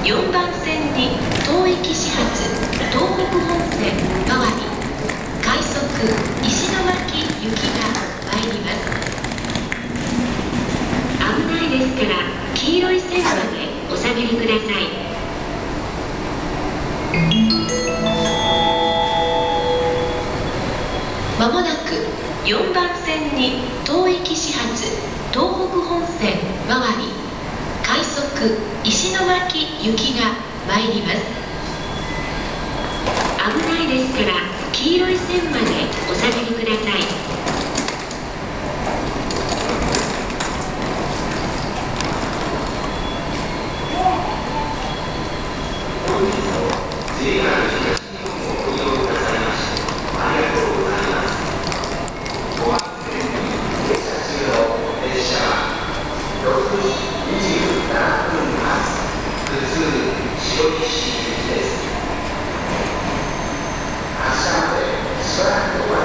4番線に当駅始発東北本線回り快速石巻行きが参ります。危ないですから黄色い線までお下がりください。まもなく4番線に当駅始発東北本線回り快速石巻行きが参ります。危ないですから黄色い線までお下がりください。 発車までしばらくお待ちください。